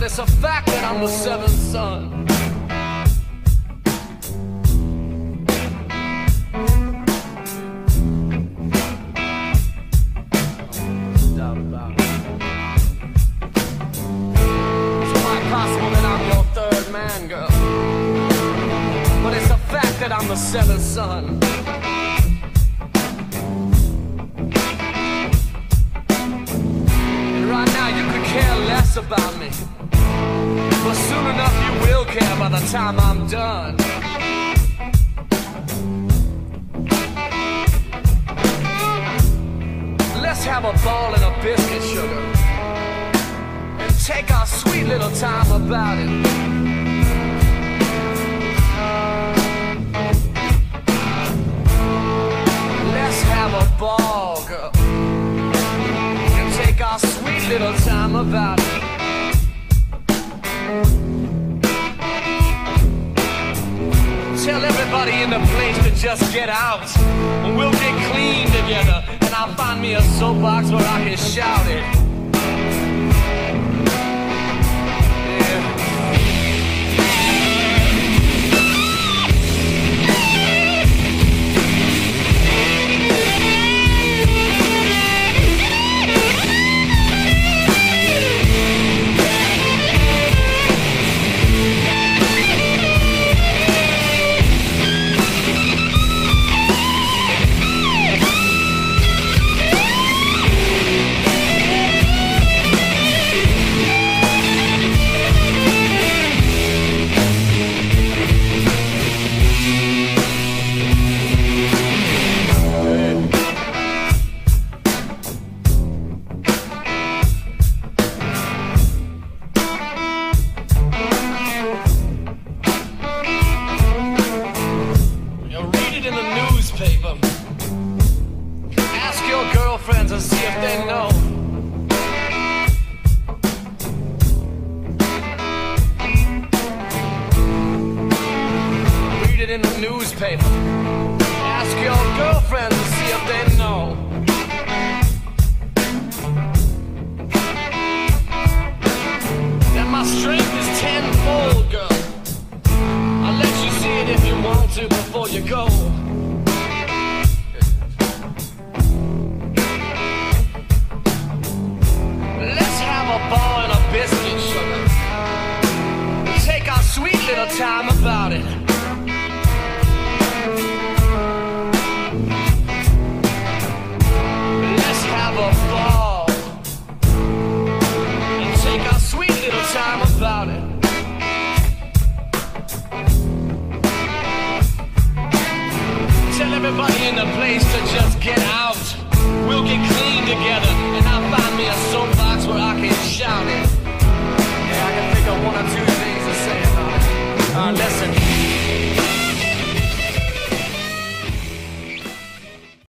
it's a fact that I'm the seventh son. Doubt about it. It's quite possible that I'm your third man, girl, but it's a fact that I'm the seventh son. Less about me, but soon enough you will care by the time I'm done. Let's have a ball and a biscuit, sugar, and take our sweet little time about it. Let's have a ball, girl, and take our sweet little time about it. Tell everybody in the place to just get out, and we'll get clean together, and I'll find me a soapbox where I can shout it. Ask your girlfriends and see if they know. Read it in the newspaper. Ask your girlfriends and see if they know. That my strength is tenfold, girl. I'll let you see it if you want to before you go. Ball and a biscuit, sugar. Take our sweet little time about it. Let's have a ball and take our sweet little time about it. Tell everybody in the place to just get out. We'll get clean together,